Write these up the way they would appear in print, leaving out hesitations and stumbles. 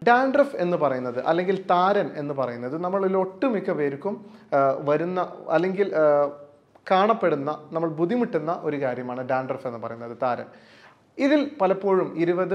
Dandruff എന്ന് പറയുന്നത് അല്ലെങ്കിൽ താരൻ എന്ന് പറയുന്നത് നമ്മളിൽ ഒട്ടുമിക്ക പേർക്കും വരുന്ന അല്ലെങ്കിൽ കാണപ്പെടുന്ന നമ്മൾ ബുദ്ധിമുട്ടുന്ന ഒരു കാര്യമാണ് ഡാൻഡ്രഫ് എന്ന് പറയുന്നത്, താരൻ. ഇതിൽ പലപ്പോഴും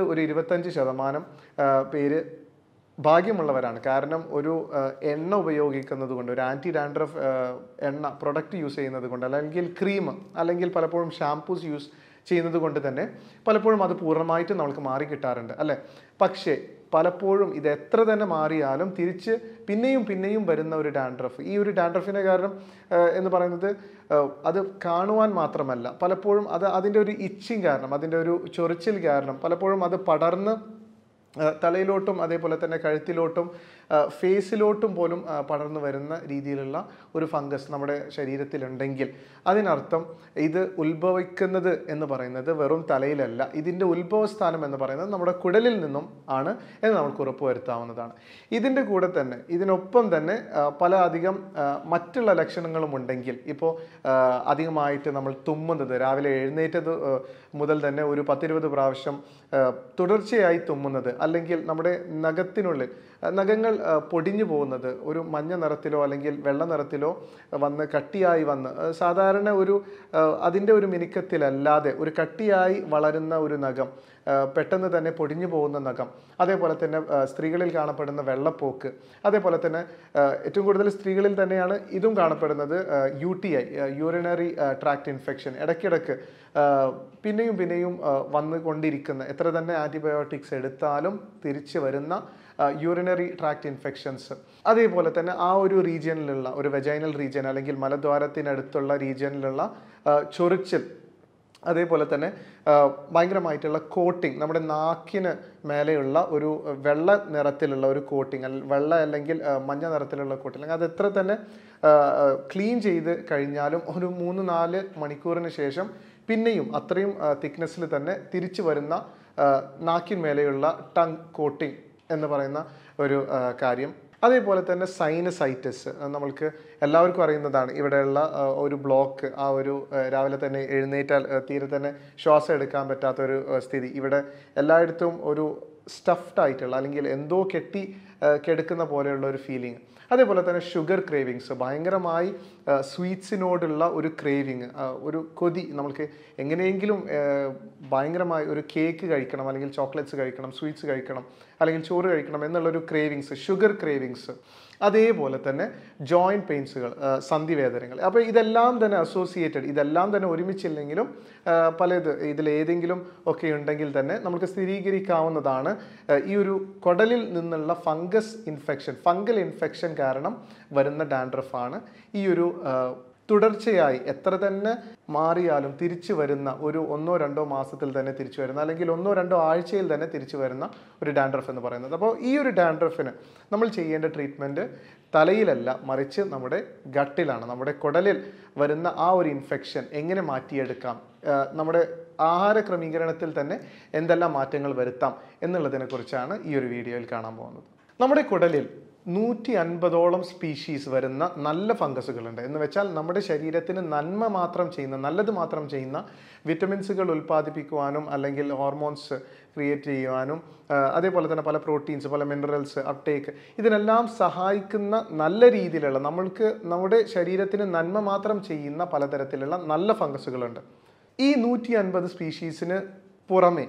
25% പേര് ഭാഗ്യമുള്ളവരാണ്. കാരണം ഒരു എണ്ണ ഉപയോഗിക്കുന്നത് കൊണ്ട്, ഒരു ആൻറ്റി ഡാൻഡ്രഫ് എണ്ണ പ്രൊഡക്റ്റ് യൂസ് ചെയ്യുന്നത് കൊണ്ട്, അല്ലെങ്കിൽ ക്രീം, അല്ലെങ്കിൽ പലപ്പോഴും ഷാംപൂസ് യൂസ് ചെയ്യുന്നത് കൊണ്ട് തന്നെ പലപ്പോഴും അത് പൂർണ്ണമായിട്ട് നമുക്ക് മാറി കിട്ടാറുണ്ട് അല്ലേ. പക്ഷേ പലപ്പോഴും ഇത് എത്ര തന്നെ മാറിയാലും തിരിച്ച് പിന്നെയും വരുന്ന ഒരു ഡാൻഡ്രഫ്, ഈ ഒരു ഡാൻഡ്രഫിൻ്റെ കാരണം എന്ന് പറയുന്നത് അത് കാണുവാൻ മാത്രമല്ല, പലപ്പോഴും അതിൻ്റെ ഒരു ഇച്ചിങ് കാരണം, അതിൻ്റെ ഒരു ചൊറിച്ചിൽ കാരണം പലപ്പോഴും അത് പടർന്ന് തലയിലോട്ടും അതേപോലെ തന്നെ കഴുത്തിലോട്ടും ഫേസിലോട്ടും പോലും പടർന്നു വരുന്ന രീതിയിലുള്ള ഒരു ഫംഗസ് നമ്മുടെ ശരീരത്തിലുണ്ടെങ്കിൽ അതിനർത്ഥം ഇത് ഉത്ഭവിക്കുന്നത് എന്ന് പറയുന്നത് വെറും തലയിലല്ല, ഇതിൻ്റെ ഉത്ഭവസ്ഥാനം എന്ന് പറയുന്നത് നമ്മുടെ കുടലിൽ നിന്നും ആണ് എന്ന് നമുക്ക് ഉറപ്പുവരുത്താവുന്നതാണ്. ഇതിൻ്റെ കൂടെ തന്നെ ഇതിനൊപ്പം തന്നെ പല അധികം മറ്റുള്ള ലക്ഷണങ്ങളും ഉണ്ടെങ്കിൽ, ഇപ്പോൾ അധികമായിട്ട് നമ്മൾ തുമ്മുന്നത്, രാവിലെ എഴുന്നേറ്റത് മുതൽ തന്നെ ഒരു 10-20 പ്രാവശ്യം തുടർച്ചയായി തുമ്മുന്നത്, അല്ലെങ്കിൽ നമ്മുടെ നഖങ്ങൾ പൊടിഞ്ഞു പോകുന്നത്, ഒരു മഞ്ഞ നിറത്തിലോ അല്ലെങ്കിൽ വെള്ള നിറത്തിലോ വന്ന് കട്ടിയായി വന്ന്, സാധാരണ അതിൻ്റെ ഒരു മിനുക്കത്തിലല്ലാതെ ഒരു കട്ടിയായി വളരുന്ന ഒരു നഖം പെട്ടെന്ന് തന്നെ പൊടിഞ്ഞു പോകുന്ന നഖം, അതേപോലെ തന്നെ സ്ത്രീകളിൽ കാണപ്പെടുന്ന വെള്ളപ്പോക്ക്, അതേപോലെ തന്നെ ഏറ്റവും കൂടുതൽ സ്ത്രീകളിൽ തന്നെയാണ് ഇതും കാണപ്പെടുന്നത്, UTI, യൂറിനറി ട്രാക്ട് ഇൻഫെക്ഷൻ, ഇടയ്ക്കിടയ്ക്ക് പിന്നെയും വന്നുകൊണ്ടിരിക്കുന്ന, എത്ര തന്നെ ആൻറ്റിബയോട്ടിക്സ് എടുത്താലും തിരിച്ചു വരുന്ന യൂറിനറി ട്രാക്ട് ഇൻഫെക്ഷൻസ്, അതേപോലെ തന്നെ ആ ഒരു റീജിയനിലുള്ള, ഒരു വെജൈനൽ റീജിയൻ അല്ലെങ്കിൽ മലദ്വാരത്തിനടുത്തുള്ള റീജിയനിലുള്ള ചൊറിച്ചിൽ, അതേപോലെ തന്നെ ഭയങ്കരമായിട്ടുള്ള കോട്ടിങ്, നമ്മുടെ നാക്കിന് മേലെയുള്ള ഒരു വെള്ള നിറത്തിലുള്ള ഒരു കോട്ടിങ്, വെള്ള അല്ലെങ്കിൽ മഞ്ഞ നിറത്തിലുള്ള കോട്ടിങ്, അത് എത്ര തന്നെ ക്ലീൻ ചെയ്ത് കഴിഞ്ഞാലും ഒരു 3-4 മണിക്കൂറിന് ശേഷം പിന്നെയും അത്രയും തിക്നെസ്സിൽ തന്നെ തിരിച്ചു വരുന്ന നാക്കിന്മേലെയുള്ള ടങ് കോട്ടിങ് എന്ന് പറയുന്ന ഒരു കാര്യം. അതേപോലെ തന്നെ സൈനസൈറ്റിസ്, നമ്മൾക്ക് എല്ലാവർക്കും അറിയുന്നതാണ്. ഇവിടെയുള്ള ഒരു ബ്ലോക്ക്, ആ ഒരു രാവിലെ തന്നെ എഴുന്നേറ്റാൽ തീരെ തന്നെ ശ്വാസം എടുക്കാൻ പറ്റാത്തൊരു സ്ഥിതി, ഇവിടെ എല്ലായിടത്തും ഒരു സ്റ്റഫ്ഡ് ആയിട്ടുള്ള അല്ലെങ്കിൽ എന്തോ കെടുക്കുന്ന പോലെയുള്ള ഒരു ഫീലിംഗ്. അതേപോലെ തന്നെ ഷുഗർ ക്രേവിങ്സ്, ഭയങ്കരമായി സ്വീറ്റ്സിനോടുള്ള ഒരു ക്രേവിങ്, ഒരു കൊതി, നമുക്ക് എങ്ങനെയെങ്കിലും ഭയങ്കരമായി ഒരു കേക്ക് കഴിക്കണം, അല്ലെങ്കിൽ ചോക്ലേറ്റ്സ് കഴിക്കണം, സ്വീറ്റ്സ് കഴിക്കണം, അല്ലെങ്കിൽ ചോറ് കഴിക്കണം എന്നുള്ളൊരു ക്രേവിങ്സ്, ഷുഗർ ക്രേവിങ്സ്. അതേപോലെ തന്നെ ജോയിൻറ്റ് പെയിൻസുകൾ, സന്ധിവേദനകൾ. അപ്പോൾ ഇതെല്ലാം തന്നെ അസോസിയേറ്റഡ്, ഇതെല്ലാം തന്നെ ഒരുമിച്ചില്ലെങ്കിലും ഇതിലേതെങ്കിലും ഒക്കെ ഉണ്ടെങ്കിൽ തന്നെ നമുക്ക് സ്ഥിരീകരിക്കാവുന്നതാണ് ഈ ഒരു കുടലിൽ നിന്നുള്ള ഫംഗൽ ഇൻഫെക്ഷൻ കാരണം വരുന്ന ഡാൻഡ്രഫാണ്. ഈ ഒരു തുടർച്ചയായി എത്ര തന്നെ മാറിയാലും തിരിച്ചു വരുന്ന, ഒരു 1-2 മാസത്തിൽ തന്നെ തിരിച്ചു വരുന്ന, അല്ലെങ്കിൽ 1-2 ആഴ്ചയിൽ തന്നെ തിരിച്ചു വരുന്ന ഒരു ഡാൻഡ്രഫ് എന്ന് പറയുന്നത്. അപ്പോൾ ഈ ഒരു ഡാൻഡ്രഫിന് നമ്മൾ ചെയ്യേണ്ട ട്രീറ്റ്മെൻറ്റ് തലയിലല്ല, മറിച്ച് നമ്മുടെ ഗട്ടിലാണ്. നമ്മുടെ കുടലിൽ വരുന്ന ആ ഒരു ഇൻഫെക്ഷൻ എങ്ങനെ മാറ്റിയെടുക്കാം, നമ്മുടെ ആഹാര ക്രമീകരണത്തിൽ തന്നെ എന്തെല്ലാം മാറ്റങ്ങൾ വരുത്താം എന്നുള്ളതിനെക്കുറിച്ചാണ് ഈ ഒരു വീഡിയോയിൽ കാണാൻ പോകുന്നത്. നമ്മുടെ കുടലിൽ 150ഓളം സ്പീഷീസ് വരുന്ന നല്ല ഫംഗസുകളുണ്ട്. എന്ന് വെച്ചാൽ നമ്മുടെ ശരീരത്തിന് നല്ലത് മാത്രം ചെയ്യുന്ന വിറ്റമിൻസുകൾ ഉൽപ്പാദിപ്പിക്കുവാനും അല്ലെങ്കിൽ ഹോർമോൺസ് ക്രിയേറ്റ് ചെയ്യുവാനും അതേപോലെ തന്നെ പല പ്രോട്ടീൻസ്, പല മിനറൽസ് അപ്ടേക്ക്, ഇതിനെല്ലാം സഹായിക്കുന്ന നല്ല രീതിയിലുള്ള, നമ്മുടെ ശരീരത്തിന് നന്മ മാത്രം ചെയ്യുന്ന പലതരത്തിലുള്ള നല്ല ഫംഗസുകളുണ്ട്. ഈ 150 സ്പീഷീസിന് പുറമെ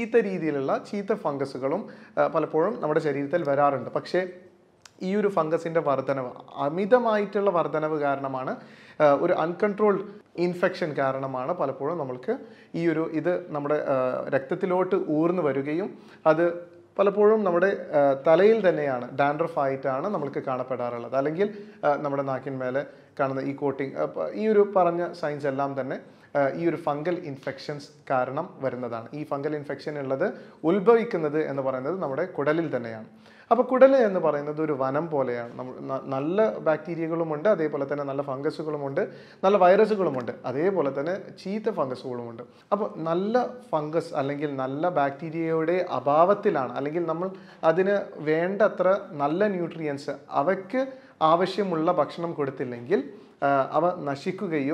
ചീത്ത ഫംഗസുകളും പലപ്പോഴും നമ്മുടെ ശരീരത്തിൽ വരാറുണ്ട്. പക്ഷേ ഈ ഒരു ഫംഗസിൻ്റെ വർധനവ്, അമിതമായിട്ടുള്ള വർധനവ് കാരണമാണ്, ഒരു അൺകൺട്രോൾഡ് ഇൻഫെക്ഷൻ കാരണമാണ് പലപ്പോഴും നമ്മൾക്ക് ഇത് നമ്മുടെ രക്തത്തിലോട്ട് ഊർന്നു വരികയും അത് പലപ്പോഴും നമ്മുടെ തലയിൽ തന്നെയാണ് ഡാൻഡ്രഫ് ആയിട്ടാണ് നമ്മൾക്ക് കാണപ്പെടാറുള്ളത്. അല്ലെങ്കിൽ നമ്മുടെ നാക്കിന്മേലെ കാണുന്ന ഈ കോട്ടിങ്, ഈ ഒരു പറഞ്ഞ സൈൻസ് എല്ലാം തന്നെ ഈ ഒരു ഫംഗൽ ഇൻഫെക്ഷൻസ് കാരണം വരുന്നതാണ്. ഈ ഫംഗൽ ഇൻഫെക്ഷൻ ഉത്ഭവിക്കുന്നത് എന്ന് പറയുന്നത് നമ്മുടെ കുടലിൽ തന്നെയാണ്. അപ്പോൾ കുടൽ എന്ന് പറയുന്നത് ഒരു വനം പോലെയാണ്. നല്ല ബാക്ടീരിയകളുമുണ്ട്, അതേപോലെ തന്നെ നല്ല ഫംഗസുകളുമുണ്ട്, നല്ല വൈറസുകളുമുണ്ട്, അതേപോലെ തന്നെ ചീത്ത ഫംഗസുകളുമുണ്ട്. അപ്പോൾ നല്ല ഫംഗസ് അല്ലെങ്കിൽ നല്ല ബാക്ടീരിയയുടെ അഭാവത്തിലാണ്, അല്ലെങ്കിൽ നമ്മൾ അതിന് വേണ്ടത്ര നല്ല ന്യൂട്രിയൻസ് അവയ്ക്ക് ആവശ്യമുള്ള ഭക്ഷണം കൊടുത്തില്ലെങ്കിൽ അവ നശിക്കുകയും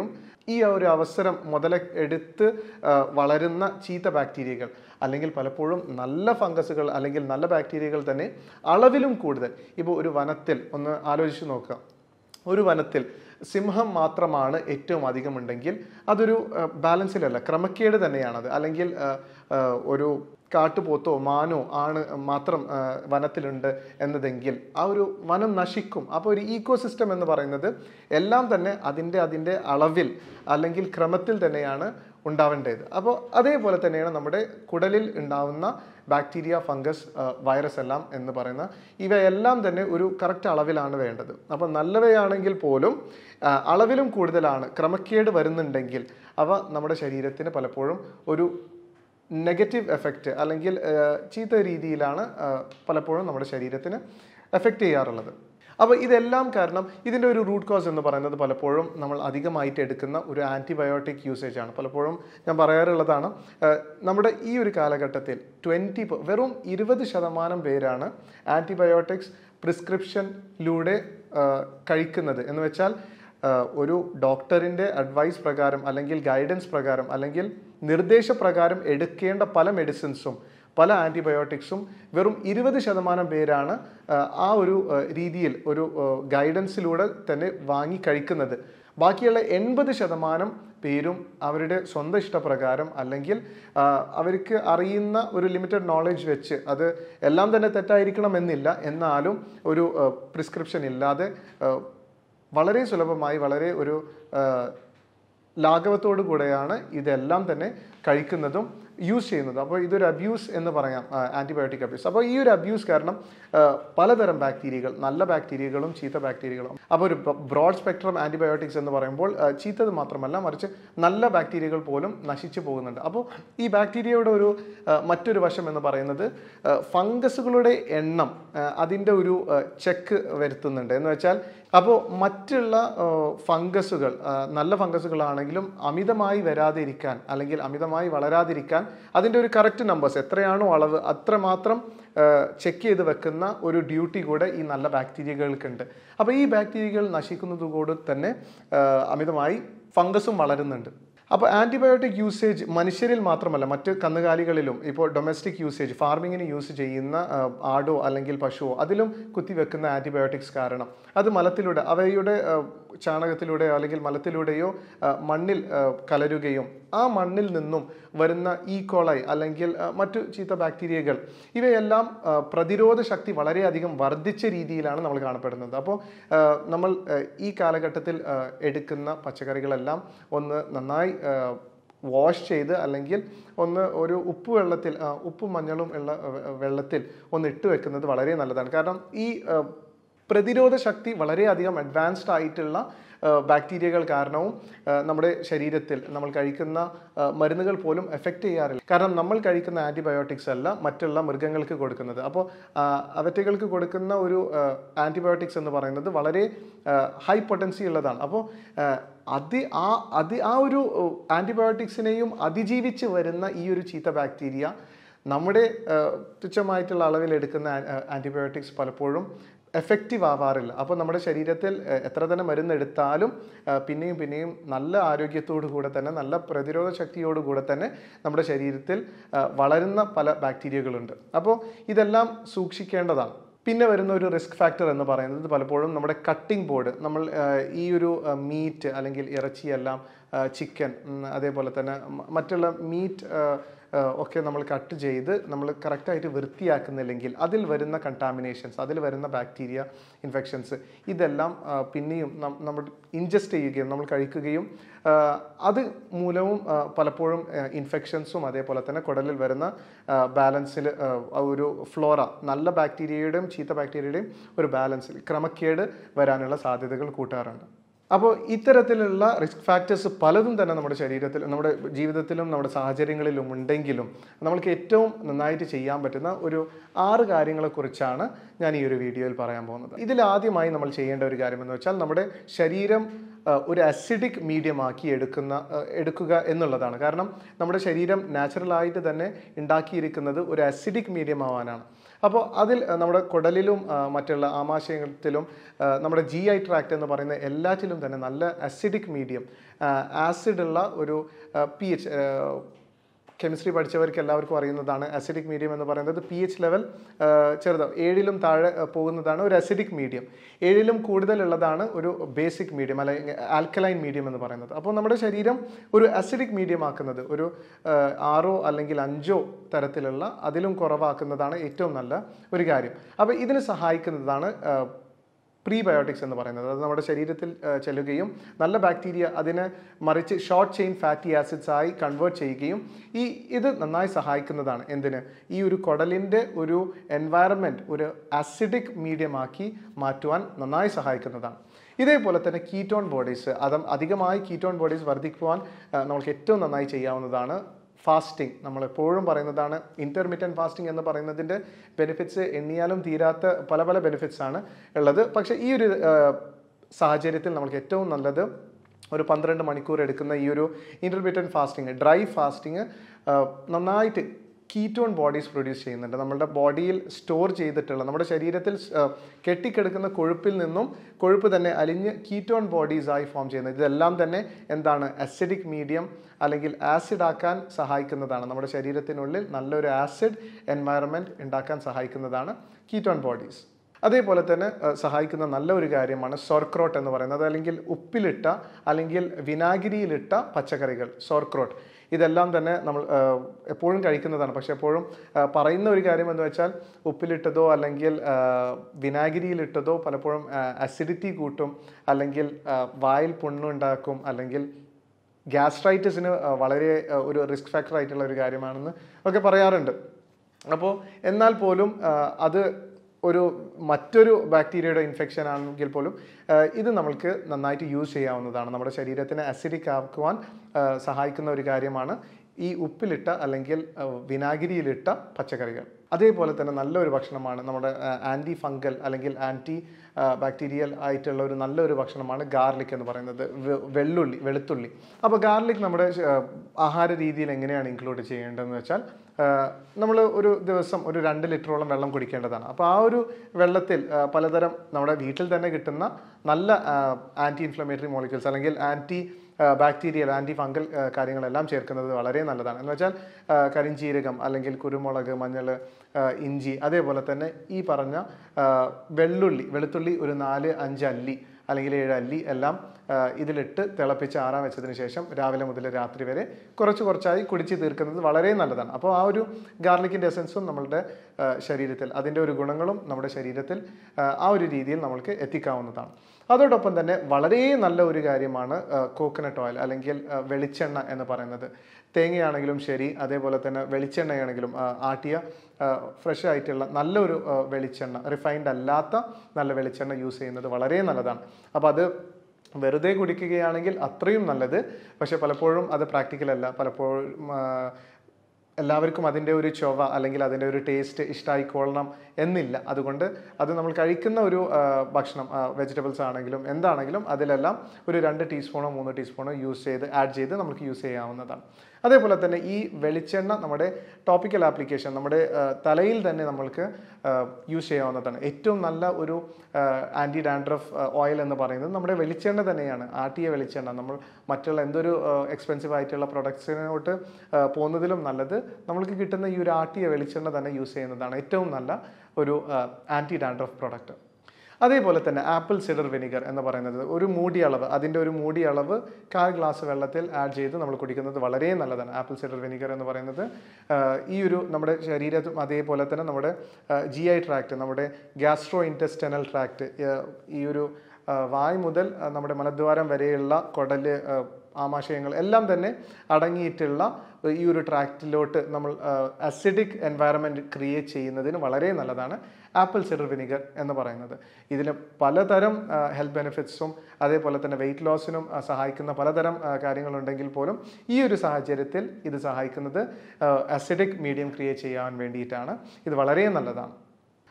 ഈ ഒരു അവസരം എടുത്ത് വളരുന്ന ചീത്ത ബാക്ടീരിയകൾ അല്ലെങ്കിൽ പലപ്പോഴും നല്ല ഫംഗസുകൾ അല്ലെങ്കിൽ നല്ല ബാക്ടീരിയകൾ തന്നെ അളവിലും കൂടുതൽ. ഇപ്പോൾ ഒരു വനത്തിൽ ഒന്ന് ആലോചിച്ച് നോക്കുക, ഒരു വനത്തിൽ സിംഹം മാത്രമാണ് ഏറ്റവും അധികം ഉണ്ടെങ്കിൽ അതൊരു ബാലൻസിലല്ല, ക്രമക്കേട് തന്നെയാണത്. അല്ലെങ്കിൽ ഒരു കാട്ടുപോത്തോ മാനോ ആണ് മാത്രം വനത്തിലുണ്ട് എന്നതെങ്കിൽ ആ ഒരു വനം നശിക്കും. അപ്പോൾ ഒരു ഈക്കോസിസ്റ്റം എന്ന് പറയുന്നത് എല്ലാം തന്നെ അതിൻ്റെ അളവിൽ അല്ലെങ്കിൽ ക്രമത്തിൽ തന്നെയാണ് ഉണ്ടാവേണ്ടത്. അപ്പോൾ അതേപോലെ തന്നെയാണ് നമ്മുടെ കുടലിൽ ഉണ്ടാവുന്ന ബാക്ടീരിയ, ഫംഗസ്, വൈറസ് എല്ലാം എന്ന് പറയുന്ന ഇവയെല്ലാം തന്നെ ഒരു കറക്റ്റ് അളവിലാണ് വേണ്ടത്. അപ്പോൾ നല്ലവയാണെങ്കിൽ പോലും അളവിലും കൂടുതലാണ് ക്രമക്കേട് വരുന്നുണ്ടെങ്കിൽ അവ നമ്മുടെ ശരീരത്തിന് പലപ്പോഴും ഒരു നെഗറ്റീവ് എഫക്റ്റ് അല്ലെങ്കിൽ ചീത്ത രീതിയിലാണ് പലപ്പോഴും നമ്മുടെ ശരീരത്തിന് എഫക്റ്റ് ചെയ്യാറുള്ളത്. അപ്പോൾ ഇതെല്ലാം കാരണം ഇതിൻ്റെ ഒരു റൂട്ട് കോസ് എന്ന് പറയുന്നത് പലപ്പോഴും നമ്മൾ അധികമായിട്ട് എടുക്കുന്ന ഒരു ആൻറ്റിബയോട്ടിക് യൂസേജ് ആണ്. പലപ്പോഴും ഞാൻ പറയാറുള്ളതാണ്, നമ്മുടെ ഈ ഒരു കാലഘട്ടത്തിൽ വെറും 20% പേരാണ് ആൻറ്റിബയോട്ടിക്സ് പ്രിസ്ക്രിപ്ഷനിലൂടെ കഴിക്കുന്നത്. എന്ന് വെച്ചാൽ ഒരു ഡോക്ടറിൻ്റെ അഡ്വൈസ് പ്രകാരം അല്ലെങ്കിൽ ഗൈഡൻസ് പ്രകാരം അല്ലെങ്കിൽ നിർദ്ദേശപ്രകാരം എടുക്കേണ്ട പല മെഡിസിൻസും പല ആൻറ്റിബയോട്ടിക്സും വെറും 20% പേരാണ് ആ ഒരു രീതിയിൽ ഒരു ഗൈഡൻസിലൂടെ തന്നെ വാങ്ങി കഴിക്കുന്നത്. ബാക്കിയുള്ള 80% പേരും അവരുടെ സ്വന്തം ഇഷ്ടപ്രകാരം അല്ലെങ്കിൽ അവർക്ക് അറിയുന്ന ഒരു ലിമിറ്റഡ് നോളജ് വെച്ച്, അത് എല്ലാം തന്നെ തെറ്റായിരിക്കണമെന്നില്ല, എന്നാലും ഒരു പ്രിസ്ക്രിപ്ഷൻ ഇല്ലാതെ വളരെ സുലഭമായി വളരെ ഒരു ലാഘവത്തോടു കൂടെയാണ് ഇതെല്ലാം തന്നെ കഴിക്കുന്നതും യൂസ് ചെയ്യുന്നത്. അപ്പോൾ ഇതൊരു അബ്യൂസ് എന്ന് പറയാം, ആൻറ്റിബയോട്ടിക് അബ്യൂസ്. അപ്പോൾ ഈ ഒരു അബ്യൂസ് കാരണം പലതരം ബാക്ടീരിയകൾ, നല്ല ബാക്ടീരിയകളും ചീത്ത ബാക്ടീരിയകളും. അപ്പോൾ ഒരു ബ്രോഡ് സ്പെക്ട്രം ആൻറ്റിബയോട്ടിക്സ് എന്ന് പറയുമ്പോൾ ചീത്തത് മാത്രമല്ല മറിച്ച് നല്ല ബാക്ടീരിയകൾ പോലും നശിച്ചു പോകുന്നുണ്ട്. അപ്പോൾ ഈ ബാക്ടീരിയയുടെ ഒരു മറ്റൊരു വശം എന്ന് പറയുന്നത് ഫംഗസുകളുടെ എണ്ണം അതിൻ്റെ ഒരു ചെക്ക് വരുത്തുന്നുണ്ട്. എന്ന് വെച്ചാൽ അപ്പോൾ മറ്റുള്ള ഫംഗസുകൾ, നല്ല ഫംഗസുകളാണെങ്കിലും അമിതമായി വരാതിരിക്കാൻ അല്ലെങ്കിൽ അമിതമായി വളരാതിരിക്കാൻ അതിൻ്റെ ഒരു കറക്റ്റ് നമ്പേഴ്സ് എത്രയാണോ അളവ് അത്രമാത്രം ചെക്ക് ചെയ്ത് വെക്കുന്ന ഒരു ഡ്യൂട്ടി കൂടെ ഈ നല്ല ബാക്ടീരിയകൾക്കുണ്ട്. അപ്പോൾ ഈ ബാക്ടീരിയകൾ നശിക്കുന്നതുകൂടെ തന്നെ അമിതമായി ഫംഗസും വളരുന്നുണ്ട്. അപ്പോൾ ആൻറ്റിബയോട്ടിക് യൂസേജ് മനുഷ്യരിൽ മാത്രമല്ല മറ്റ് കന്നുകാലികളിലും, ഇപ്പോൾ ഡൊമസ്റ്റിക് യൂസേജ് ഫാർമിങ്ങിന് യൂസ് ചെയ്യുന്ന ആടോ അല്ലെങ്കിൽ പശുവോ അതിലും കുത്തിവെക്കുന്ന ആൻറ്റിബയോട്ടിക്സ് കാരണം അത് മലത്തിലൂടെ അവയുടെ ചാണകത്തിലൂടെയോ അല്ലെങ്കിൽ മലത്തിലൂടെയോ മണ്ണിൽ കലരുകയും ആ മണ്ണിൽ നിന്നും വരുന്ന കോളൈ അല്ലെങ്കിൽ മറ്റു ചീത്ത ബാക്ടീരിയകൾ ഇവയെല്ലാം പ്രതിരോധ ശക്തി വളരെയധികം വർദ്ധിച്ച രീതിയിലാണ് നമ്മൾ കാണപ്പെടുന്നത്. അപ്പോൾ നമ്മൾ ഈ കാലഘട്ടത്തിൽ എടുക്കുന്ന പച്ചക്കറികളെല്ലാം ഒന്ന് നന്നായി വാഷ് ചെയ്ത് അല്ലെങ്കിൽ ഒരു ഉപ്പും മഞ്ഞളും ഉള്ള വെള്ളത്തിൽ ഒന്ന് ഇട്ട് വെക്കുന്നത് വളരെ നല്ലതാണ്. കാരണം ഈ പ്രതിരോധ ശക്തി വളരെയധികം അഡ്വാൻസ്ഡ് ആയിട്ടുള്ള ബാക്ടീരിയകൾ കാരണവും നമ്മുടെ ശരീരത്തിൽ നമ്മൾ കഴിക്കുന്ന മരുന്നുകൾ പോലും എഫക്റ്റ് ചെയ്യാറില്ല. കാരണം നമ്മൾ കഴിക്കുന്ന ആൻറ്റിബയോട്ടിക്സ് അല്ല മറ്റുള്ള മൃഗങ്ങൾക്ക് കൊടുക്കുന്നത്. അപ്പോൾ അവറ്റകൾക്ക് കൊടുക്കുന്ന ഒരു ആൻറ്റിബയോട്ടിക്സ് എന്ന് പറയുന്നത് വളരെ ഹൈ പൊട്ടൻസി ഉള്ളതാണ്. അപ്പോൾ ആ ഒരു ആൻറ്റിബയോട്ടിക്സിനെയും അതിജീവിച്ച് വരുന്ന ഈ ഒരു ചീത്ത ബാക്ടീരിയ നമ്മുടെ തുച്ഛമായിട്ടുള്ള അളവിൽ എടുക്കുന്ന ആൻറ്റിബയോട്ടിക്സ് പലപ്പോഴും എഫക്റ്റീവ് ആവാറില്ല. അപ്പോൾ നമ്മുടെ ശരീരത്തിൽ എത്ര തന്നെ മരുന്നെടുത്താലും പിന്നെയും നല്ല ആരോഗ്യത്തോടു കൂടെ തന്നെ നല്ല പ്രതിരോധ ശക്തിയോടുകൂടെ തന്നെ നമ്മുടെ ശരീരത്തിൽ വളരുന്ന പല ബാക്ടീരിയകളുണ്ട്. അപ്പോൾ ഇതെല്ലാം സൂക്ഷിക്കേണ്ടതാണ്. പിന്നെ വരുന്ന ഒരു റിസ്ക് ഫാക്ടർ എന്ന് പറയുന്നത് പലപ്പോഴും നമ്മുടെ കട്ടിംഗ് ബോർഡ്, നമ്മൾ ഈ ഒരു മീറ്റ് അല്ലെങ്കിൽ ഇറച്ചിയെല്ലാം ചിക്കൻ അതേപോലെ തന്നെ മറ്റുള്ള മീറ്റ് ഒക്കെ നമ്മൾ കട്ട് ചെയ്ത് നമ്മൾ കറക്റ്റായിട്ട് വൃത്തിയാക്കുന്നില്ലെങ്കിൽ അതിൽ വരുന്ന കണ്ടാമിനേഷൻസ്, അതിൽ വരുന്ന ബാക്ടീരിയ ഇൻഫെക്ഷൻസ് ഇതെല്ലാം പിന്നെയും നമ്മൾ ഇൻജസ്റ്റ് ചെയ്യുകയും നമ്മൾ കഴിക്കുകയും അത് മൂലവും പലപ്പോഴും ഇൻഫെക്ഷൻസും അതേപോലെ തന്നെ കുടലിൽ വരുന്ന ബാലൻസിൽ ഒരു ഫ്ലോറ, നല്ല ബാക്ടീരിയയുടെയും ചീത്ത ബാക്ടീരിയയുടെയും ഒരു ബാലൻസിൽ ക്രമക്കേട് വരാനുള്ള സാധ്യതകൾ കൂട്ടാറുണ്ട്. അപ്പോൾ ഇത്തരത്തിലുള്ള റിസ്ക് ഫാക്ടേഴ്സ് പലതും തന്നെ നമ്മുടെ ശരീരത്തിൽ, നമ്മുടെ ജീവിതത്തിലും നമ്മുടെ സാഹചര്യങ്ങളിലും ഉണ്ടെങ്കിലും നമ്മൾക്ക് ഏറ്റവും നന്നായിട്ട് ചെയ്യാൻ പറ്റുന്ന ഒരു 6 കാര്യങ്ങളെക്കുറിച്ചാണ് ഞാൻ ഈ ഒരു വീഡിയോയിൽ പറയാൻ പോകുന്നത്. ഇതിൽ ആദ്യമായി നമ്മൾ ചെയ്യേണ്ട ഒരു കാര്യമെന്ന് വെച്ചാൽ നമ്മുടെ ശരീരം ഒരു അസിഡിക് മീഡിയമാക്കി എടുക്കുക എന്നുള്ളതാണ്. കാരണം നമ്മുടെ ശരീരം നാച്ചുറലായിട്ട് തന്നെ ഉണ്ടാക്കിയിരിക്കുന്നത് ഒരു അസിഡിക് മീഡിയം ആവാനാണ്. അപ്പോൾ അതിൽ നമ്മുടെ കുടലിലും മറ്റുള്ള ആമാശയത്തിലും നമ്മുടെ GI ട്രാക്ട് എന്ന് പറയുന്ന എല്ലാറ്റിലും തന്നെ നല്ല അസിഡിക് മീഡിയം, ആസിഡുള്ള ഒരു pH, കെമിസ്ട്രി പഠിച്ചവർക്ക് എല്ലാവർക്കും അറിയുന്നതാണ്. അസിഡിക് മീഡിയം എന്ന് പറയുന്നത് pH ലെവൽ ചെറുതാണ്, 7ലും താഴെ പോകുന്നതാണ് ഒരു അസിഡിക് മീഡിയം. 7ലും കൂടുതലുള്ളതാണ് ഒരു ബേസിക് മീഡിയം അല്ലെങ്കിൽ ആൽക്കലൈൻ മീഡിയം എന്ന് പറയുന്നത്. അപ്പോൾ നമ്മുടെ ശരീരം ഒരു അസിഡിക് മീഡിയം ആക്കുന്നത് ഒരു 6 അല്ലെങ്കിൽ 5 തരത്തിലുള്ള അതിലും കുറവാക്കുന്നതാണ് ഏറ്റവും നല്ല ഒരു കാര്യം. അപ്പോൾ ഇതിന് സഹായിക്കുന്നതാണ് പ്രീബയോട്ടിക്സ് എന്ന് പറയുന്നത്. അത് നമ്മുടെ ശരീരത്തിൽ ചെല്ലുകയും നല്ല ബാക്ടീരിയ അതിനെ മറിച്ച് ഷോർട്ട് ചെയിൻ ഫാറ്റി ആസിഡ്സ് ആയി കൺവേർട്ട് ചെയ്യുകയും ഇത് നന്നായി സഹായിക്കുന്നതാണ്. എന്തിന്? ഈ ഒരു കുടലിൻ്റെ ഒരു എൻവയറമെൻറ്റ് ഒരു ആസിഡിക് മീഡിയമാക്കി മാറ്റുവാൻ നന്നായി സഹായിക്കുന്നതാണ്. ഇതേപോലെ തന്നെ കീറ്റോൺ ബോഡീസ്, അധികമായി കീറ്റോൺ ബോഡീസ് വർദ്ധിക്കുവാൻ നമുക്ക് ഏറ്റവും നന്നായി ചെയ്യാവുന്നതാണ് ഫാസ്റ്റിംഗ്. നമ്മളെപ്പോഴും പറയുന്നതാണ് ഇൻ്റർമിറ്റൻറ്റ് ഫാസ്റ്റിംഗ് എന്ന് പറയുന്നതിൻ്റെ ബെനിഫിറ്റ്സ് എണ്ണിയാലും തീരാത്ത പല പല ബെനിഫിറ്റ്സ് ആണ് ഉള്ളത്. പക്ഷേ ഈ ഒരു സാഹചര്യത്തിൽ നമുക്ക് ഏറ്റവും നല്ലത് ഒരു 12 മണിക്കൂർ എടുക്കുന്ന ഈ ഒരു ഇൻ്റർമിറ്റൻറ്റ് ഫാസ്റ്റിംഗ്, ഡ്രൈ ഫാസ്റ്റിംഗ് നന്നായിട്ട് കീറ്റോൺ ബോഡീസ് പ്രൊഡ്യൂസ് ചെയ്യുന്നുണ്ട്. നമ്മുടെ ബോഡിയിൽ സ്റ്റോർ ചെയ്തിട്ടുള്ള നമ്മുടെ ശരീരത്തിൽ കെട്ടിക്കിടക്കുന്ന കൊഴുപ്പിൽ നിന്നും കൊഴുപ്പ് തന്നെ അലിഞ്ഞ് കീറ്റോൺ ബോഡീസ് ആയി ഫോം ചെയ്യുന്നത്. ഇതെല്ലാം തന്നെ എന്താണ്? അസിഡിക് മീഡിയം അല്ലെങ്കിൽ ആസിഡ് ആക്കാൻ സഹായിക്കുന്നതാണ്. നമ്മുടെ ശരീരത്തിനുള്ളിൽ നല്ലൊരു ആസിഡ് എൻവയറമെൻറ്റ് ഉണ്ടാക്കാൻ സഹായിക്കുന്നതാണ് കീറ്റോൺ ബോഡീസ്. അതേപോലെ തന്നെ സഹായിക്കുന്ന നല്ല ഒരു കാര്യമാണ് സോർക്രോട്ട് എന്ന് പറയുന്നത്, അല്ലെങ്കിൽ ഉപ്പിലിട്ട അല്ലെങ്കിൽ വിനാഗിരിയിലിട്ട പച്ചക്കറികൾ, സോർക്രോട്ട്. ഇതെല്ലാം തന്നെ നമ്മൾ എപ്പോഴും കഴിക്കുന്നതാണ്. പക്ഷെ എപ്പോഴും പറയുന്ന ഒരു കാര്യം എന്ന് വെച്ചാൽ ഉപ്പിലിട്ടതോ അല്ലെങ്കിൽ വിനാഗിരിയിലിട്ടതോ പലപ്പോഴും അസിഡിറ്റി കൂട്ടും, അല്ലെങ്കിൽ വായിൽ പുണ്ണുണ്ടാക്കും, അല്ലെങ്കിൽ ഗ്യാസ്ട്രൈറ്റിസിന് വളരെ ഒരു റിസ്ക് ഫാക്ടർ ആയിട്ടുള്ള ഒരു കാര്യമാണെന്ന് ഒക്കെ പറയാറുണ്ട്. അപ്പോൾ എന്നാൽ പോലും അത് ഒരു മറ്റൊരു ബാക്ടീരിയയുടെ ഇൻഫെക്ഷൻ ആണെങ്കിൽ പോലും ഇത് നമ്മൾക്ക് നന്നായിട്ട് യൂസ് ചെയ്യാവുന്നതാണ്. നമ്മുടെ ശരീരത്തിനെ അസിഡിക് ആക്കുവാൻ സഹായിക്കുന്ന ഒരു കാര്യമാണ് ഈ ഉപ്പിലിട്ട അല്ലെങ്കിൽ വിനാഗിരിയിലിട്ട പച്ചക്കറികൾ. അതേപോലെ തന്നെ നല്ലൊരു ഭക്ഷണമാണ് നമ്മുടെ ആൻറ്റി ഫംഗൽ അല്ലെങ്കിൽ ആൻറ്റി ബാക്ടീരിയൽ ആയിട്ടുള്ള ഒരു നല്ലൊരു ഭക്ഷണമാണ് ഗാർലിക് എന്ന് പറയുന്നത്, വെളുത്തുള്ളി. അപ്പോൾ ഗാർലിക് നമ്മുടെ ആഹാര രീതിയിൽ എങ്ങനെയാണ് ഇൻക്ലൂഡ് ചെയ്യേണ്ടതെന്ന് വെച്ചാൽ, നമ്മൾ ഒരു ദിവസം ഒരു 2 ലിറ്ററോളം വെള്ളം കുടിക്കേണ്ടതാണ്. അപ്പോൾ ആ ഒരു വെള്ളത്തിൽ പലതരം നമ്മുടെ വീട്ടിൽ തന്നെ കിട്ടുന്ന നല്ല ആൻറ്റി ഇൻഫ്ലമേറ്ററി മോളിക്യൂൾസ് അല്ലെങ്കിൽ ആൻറ്റി ബാക്ടീരിയൽ ആൻറ്റി ഫംഗൽ കാര്യങ്ങളെല്ലാം ചേർക്കുന്നത് വളരെ നല്ലതാണ്. എന്ന് വെച്ചാൽ കരിഞ്ചീരകം അല്ലെങ്കിൽ കുരുമുളക്, മഞ്ഞൾ, ഇഞ്ചി, അതേപോലെ തന്നെ ഈ പറഞ്ഞ വെളുത്തുള്ളി ഒരു 4-5 അല്ലി അല്ലെങ്കിൽ 7 അല്ലി എല്ലാം ഇതിലിട്ട് തിളപ്പിച്ച് ആറാൻ വെച്ചതിന് ശേഷം രാവിലെ മുതൽ രാത്രി വരെ കുറച്ചായി കുടിച്ച് തീർക്കുന്നത് വളരെ നല്ലതാണ്. അപ്പോൾ ആ ഒരു ഗാർലിക്കിൻ്റെ എസൻസും നമ്മളുടെ ശരീരത്തിൽ അതിൻ്റെ ഒരു ഗുണങ്ങളും നമ്മുടെ ശരീരത്തിൽ ആ ഒരു രീതിയിൽ നമ്മൾക്ക് എത്തിക്കാവുന്നതാണ്. അതോടൊപ്പം തന്നെ വളരെ നല്ല ഒരു കാര്യമാണ് കോക്കനട്ട് ഓയിൽ അല്ലെങ്കിൽ വെളിച്ചെണ്ണ എന്ന് പറയുന്നത്. തേങ്ങയാണെങ്കിലും ശരി, അതേപോലെ തന്നെ വെളിച്ചെണ്ണയാണെങ്കിലും ആട്ടിയ ഫ്രഷ് ആയിട്ടുള്ള നല്ലൊരു വെളിച്ചെണ്ണ, റിഫൈൻഡ് അല്ലാത്ത നല്ല വെളിച്ചെണ്ണ യൂസ് ചെയ്യുന്നത് വളരെ നല്ലതാണ്. അപ്പോൾ അത് വെറുതെ കുടിക്കുകയാണെങ്കിൽ അത്രയും നല്ലത്. പക്ഷെ പലപ്പോഴും അത് പ്രാക്ടിക്കൽ അല്ല. പലപ്പോഴും എല്ലാവർക്കും അതിൻ്റെ ഒരു ചൊവ അല്ലെങ്കിൽ അതിൻ്റെ ഒരു ടേസ്റ്റ് ഇഷ്ടമായിക്കൊള്ളണം എന്നില്ല. അതുകൊണ്ട് അത് നമ്മൾ കഴിക്കുന്ന ഒരു ഭക്ഷണം, വെജിറ്റബിൾസ് ആണെങ്കിലും എന്താണെങ്കിലും അതിലെല്ലാം ഒരു 2 ടീസ്പൂണോ 3 ടീസ്പൂണോ ആഡ് ചെയ്ത് നമുക്ക് യൂസ് ചെയ്യാവുന്നതാണ്. അതേപോലെ തന്നെ ഈ വെളിച്ചെണ്ണ നമ്മുടെ ടോപ്പിക്കൽ ആപ്ലിക്കേഷൻ, നമ്മുടെ തലയിൽ തന്നെ നമ്മൾക്ക് യൂസ് ചെയ്യാവുന്നതാണ്. ഏറ്റവും നല്ല ഒരു ആൻറ്റി ഡാൻഡ്രഫ് ഓയിൽ എന്ന് പറയുന്നത് നമ്മുടെ വെളിച്ചെണ്ണ തന്നെയാണ്, ആട്ടിയ വെളിച്ചെണ്ണ. നമ്മൾ മറ്റുള്ള എന്തൊരു എക്സ്പെൻസീവ് ആയിട്ടുള്ള പ്രൊഡക്ട്സിനോട്ട് പോകുന്നതിലും നല്ലത് നമ്മൾക്ക് കിട്ടുന്ന ഈ ഒരു ആട്ടിയ വെളിച്ചെണ്ണ തന്നെ യൂസ് ചെയ്യുന്നതാണ് ഏറ്റവും നല്ല ഒരു ആൻറ്റി ഡാൻഡ്രഫ് പ്രൊഡക്റ്റ്. അതേപോലെ തന്നെ ആപ്പിൾ സിഡർ വിനിഗർ എന്ന് പറയുന്നത് അതിൻ്റെ ഒരു മൂടി അളവ് 1/4 ഗ്ലാസ് വെള്ളത്തിൽ ആഡ് ചെയ്ത് നമ്മൾ കുടിക്കുന്നത് വളരെ നല്ലതാണ്. ആപ്പിൾ സിഡർ വിനിഗർ എന്ന് പറയുന്നത് ഈ ഒരു നമ്മുടെ ശരീരത്തും അതേപോലെ തന്നെ നമ്മുടെ GI ട്രാക്ട്, നമ്മുടെ ഗ്യാസ്ട്രോ ഇൻറ്റെസ്റ്റൈനൽ ട്രാക്ട്, ഈ ഒരു വായ് മുതൽ നമ്മുടെ മലദ്വാരം വരെയുള്ള കുടല്, ആമാശയങ്ങൾ എല്ലാം തന്നെ അടങ്ങിയിട്ടുള്ള ഈ ഒരു ട്രാക്റ്റിലോട്ട് നമ്മൾ അസിഡിക് എൻവയറമെൻറ്റ് ക്രിയേറ്റ് ചെയ്യുന്നതിന് വളരെ നല്ലതാണ് ആപ്പിൾ സിഡർ വിനിഗർ എന്ന് പറയുന്നത്. ഇതിൽ പലതരം ഹെൽത്ത് ബെനിഫിറ്റ്സും അതേപോലെ തന്നെ വെയിറ്റ് ലോസിനും സഹായിക്കുന്ന പലതരം കാര്യങ്ങളുണ്ടെങ്കിൽ പോലും ഈ ഒരു സാഹചര്യത്തിൽ ഇത് സഹായിക്കുന്നത് അസിഡിക് മീഡിയം ക്രിയേറ്റ് ചെയ്യാൻ വേണ്ടിയിട്ടാണ്. ഇത് വളരെ നല്ലതാണ്.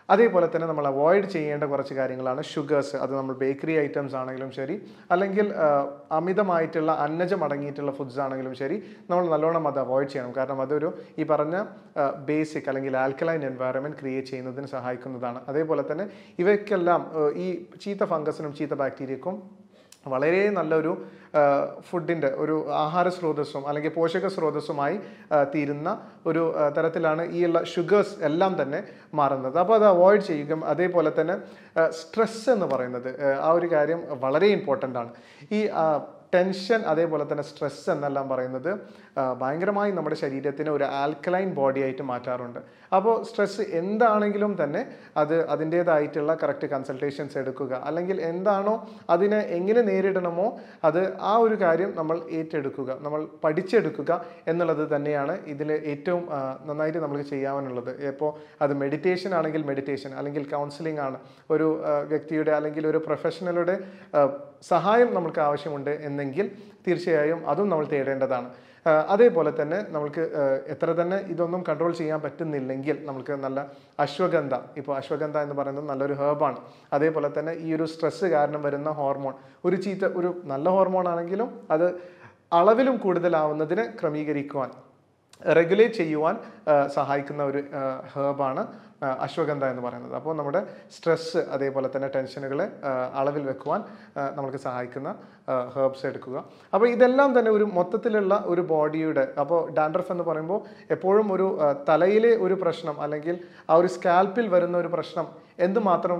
അതേപോലെ തന്നെ നമ്മൾ അവോയ്ഡ് ചെയ്യേണ്ട കുറച്ച് കാര്യങ്ങളാണ് ഷുഗേഴ്സ്. അത് നമ്മൾ ബേക്കറി ഐറ്റംസ് ആണെങ്കിലും ശരി, അല്ലെങ്കിൽ അമിതമായിട്ടുള്ള അന്നജം അടങ്ങിയിട്ടുള്ള ഫുഡ്സ് ആണെങ്കിലും ശരി, നമ്മൾ നല്ലോണം അത് അവോയ്ഡ് ചെയ്യണം. കാരണം അതൊരു ഈ പറഞ്ഞ ബേസിക് അല്ലെങ്കിൽ ആൽക്കലൈൻ എൻവയറമെൻറ്റ് ക്രിയേറ്റ് ചെയ്യുന്നതിന് സഹായിക്കുന്നതാണ്. അതേപോലെ തന്നെ ഇവയ്ക്കെല്ലാം ഈ ചീത്ത ഫംഗസിനും ചീത്ത ബാക്ടീരിയക്കും വളരെ നല്ലൊരു ഫുഡിൻ്റെ ഒരു ആഹാര സ്രോതസ്സും അല്ലെങ്കിൽ പോഷക സ്രോതസ്സുമായി തീരുന്ന ഒരു തരത്തിലാണ് ഈ ഉള്ള ഷുഗേഴ്സ് എല്ലാം തന്നെ മാറുന്നത്. അപ്പോൾ അത് അവോയ്ഡ് ചെയ്യുക. അതേപോലെ തന്നെ സ്ട്രെസ് എന്ന് പറയുന്നത് ആ ഒരു കാര്യം വളരെ ഇമ്പോർട്ടൻ്റ് ആണ്. ഈ ടെൻഷൻ അതേപോലെ തന്നെ സ്ട്രെസ് എന്നെല്ലാം പറയുന്നത് ഭയങ്കരമായി നമ്മുടെ ശരീരത്തിന് ഒരു ആൽക്കലൈൻ ബോഡി ആയിട്ട് മാറ്റാറുണ്ട്. അപ്പോൾ സ്ട്രെസ് എന്താണെങ്കിലും തന്നെ അത് അതിൻ്റേതായിട്ടുള്ള കറക്റ്റ് കൺസൾട്ടേഷൻസ് എടുക്കുക, അല്ലെങ്കിൽ എന്താണോ അതിനെ എങ്ങനെ നേരിടണമോ അത് ആ ഒരു കാര്യം നമ്മൾ ഏറ്റെടുക്കുക, നമ്മൾ പഠിച്ചെടുക്കുക എന്നുള്ളത് തന്നെയാണ് ഇതിൽ ഏറ്റവും നന്നായിട്ട് നമുക്ക് ചെയ്യാനുള്ളത്. ഇപ്പോൾ അത് മെഡിറ്റേഷൻ ആണെങ്കിൽ മെഡിറ്റേഷൻ, അല്ലെങ്കിൽ കൗൺസിലിംഗ് ആണ്, ഒരു വ്യക്തിയുടെ അല്ലെങ്കിൽ ഒരു പ്രൊഫഷണലുടെ സഹായം നമുക്ക് ആവശ്യമുണ്ട് എന്നെങ്കിൽ തീർച്ചയായും അതും നമ്മൾ തേടേണ്ടതാണ്. അതേപോലെ തന്നെ നമുക്ക് എത്ര തന്നെ ഇതൊന്നും കൺട്രോൾ ചെയ്യാൻ പറ്റുന്നില്ലെങ്കിൽ നമുക്ക് നല്ല അശ്വഗന്ധ, ഇപ്പോൾ അശ്വഗന്ധ എന്ന് പറയുന്നത് നല്ലൊരു ഹെർബാണ്. അതേപോലെ തന്നെ ഈ ഒരു സ്ട്രെസ്സ് കാരണം വരുന്ന ഹോർമോൺ, ഒരു നല്ല ഹോർമോൺ ആണെങ്കിലും അത് അളവിലും കൂടുതലാവുന്നതിനെ ക്രമീകരിക്കുവാൻ, റെഗുലേറ്റ് ചെയ്യുവാൻ സഹായിക്കുന്ന ഒരു ഹെർബാണ് അശ്വഗന്ധ എന്ന് പറയുന്നത്. അപ്പോൾ നമ്മുടെ സ്ട്രെസ്സ് അതേപോലെ തന്നെ ടെൻഷനുകളെ അളവിൽ വെക്കുവാൻ നമുക്ക് സഹായിക്കുന്ന ഹെർബ്സ് എടുക്കുക. അപ്പോൾ ഇതെല്ലാം തന്നെ ഒരു മൊത്തത്തിലുള്ള ഒരു ബോഡിയുടെ, അപ്പോൾ ഡാൻഡ്രഫ് എന്ന് പറയുമ്പോൾ എപ്പോഴും ഒരു തലയിലെ ഒരു പ്രശ്നം അല്ലെങ്കിൽ ആ ഒരു സ്കാൽപ്പിൽ വരുന്ന ഒരു പ്രശ്നം എന്തുമാത്രം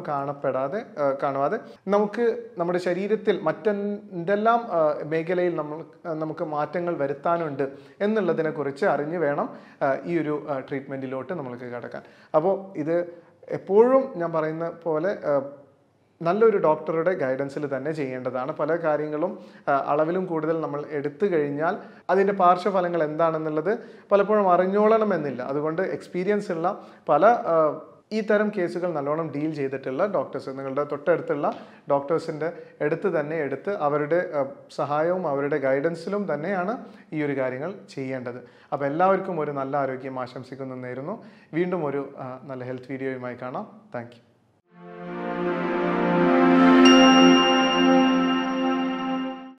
കാണാതെ നമുക്ക് നമ്മുടെ ശരീരത്തിൽ മറ്റെന്തെല്ലാം മേഖലയിൽ നമുക്ക് മാറ്റങ്ങൾ വരുത്താനുണ്ട് എന്നുള്ളതിനെക്കുറിച്ച് അറിഞ്ഞ് വേണം ഈ ഒരു ട്രീറ്റ്മെൻറ്റിലോട്ട് നമ്മൾക്ക് കടക്കാൻ. അപ്പോൾ ഇത് എപ്പോഴും ഞാൻ പറയുന്ന പോലെ നല്ലൊരു ഡോക്ടറുടെ ഗൈഡൻസിൽ തന്നെ ചെയ്യേണ്ടതാണ്. പല കാര്യങ്ങളും അളവിലും കൂടുതൽ നമ്മൾ എടുത്തു കഴിഞ്ഞാൽ അതിൻ്റെ പാർശ്വഫലങ്ങൾ എന്താണെന്നുള്ളത് പലപ്പോഴും അറിഞ്ഞോളണമെന്നില്ല. അതുകൊണ്ട് എക്സ്പീരിയൻസ് ഉള്ള പല ഈ തരം കേസുകൾ നല്ലോണം ഡീൽ ചെയ്തിട്ടുള്ള ഡോക്ടേഴ്സ്, നിങ്ങളുടെ തൊട്ടടുത്തുള്ള ഡോക്ടേഴ്സിൻ്റെ എടുത്ത് അവരുടെ സഹായവും അവരുടെ ഗൈഡൻസിലും തന്നെയാണ് ഈ ഒരു കാര്യങ്ങൾ ചെയ്യേണ്ടത്. അപ്പോൾ എല്ലാവർക്കും ഒരു നല്ല ആരോഗ്യം ആശംസിക്കുന്നു. നേരുന്നു. വീണ്ടും ഒരു നല്ല ഹെൽത്ത് വീഡിയോയുമായി കാണാം. Thank U.